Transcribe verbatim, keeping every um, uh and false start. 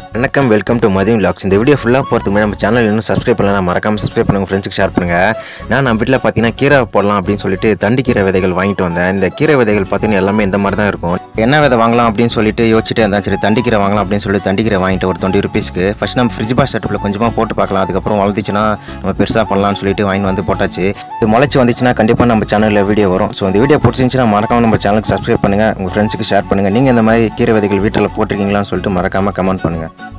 வணக்கம் welcome to Madhiyam vlogs. இந்த video ஃபுல்லாக போகிறதுக்கு முன்னாடி நம்ம சேனல் இன்னும் சப்ஸ்கிரைப் பண்ணலாம், மறக்காமல் சப்ஸ்கிரைப் பண்ணுங்க, ஃப்ரெண்ட்ஸுக்கு ஷேர் பண்ணுங்கள். நான் நம்ம வீட்டில் பார்த்தீங்கன்னா கீரை போடலாம் அப்படின்னு சொல்லிட்டு தண்டி கீரை விதைகள் வாங்கிட்டு வந்தேன். இந்த கீரை விதைகள் பார்த்தீங்கன்னா எல்லாமே இந்த மாதிரி தான் இருக்கும். என்ன விதை வாங்கலாம் அப்படின்னு சொல்லிட்டு யோசிச்சுட்டு இருந்தால் சரி தண்டி கீரை வாங்கலாம் அப்படின்னு சொல்லிட்டு தண்டி கீரை வாங்கிட்டு ஒரு டுவெண்ட்டி ருபீஸ்க்கு ஃபஸ்ட் நம்ம ஃப்ரிட்ஜ் பாக்ஸ் செட்டப்பில் கொஞ்சமாக போட்டு பார்க்கலாம். அதுக்கப்புறம் வளர்ந்துச்சுன்னா நம்ம பெருசாக பண்ணலாம்னு சொல்லிட்டு வாங்கி வந்து போட்டாச்சு. இது முளைச்சி வந்துச்சுன்னா கண்டிப்பாக நம்ம சேனலில் வீடியோ வரும். ஸோ இந்த வீடியோ பிடிச்சிருந்துச்சுன்னா மறக்காமல் நம்ம சேனலுக்கு சப்ஸ்கிரைப் பண்ணுங்கள், உங்கள் ஃப்ரெண்ட்ஸுக்கு ஷேர் பண்ணுங்கள். நீங்கள் இந்த மாதிரி கீரை விதைகள் வீட்டில் போட்டிருக்கீங்களான்னு சொல்லிட்டு மறக்காமல் கமெண்ட் பண்ணுங்கள்.